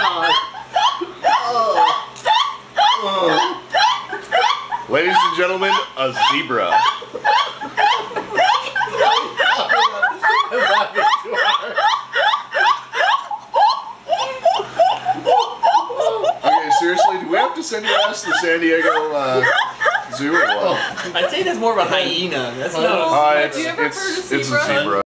God. Ladies and gentlemen, a zebra. I'm laughing too hard. Okay, seriously, do we have to send your ass to the San Diego Zoo or what? I'd say that's more of a hyena. That's not a It's a zebra.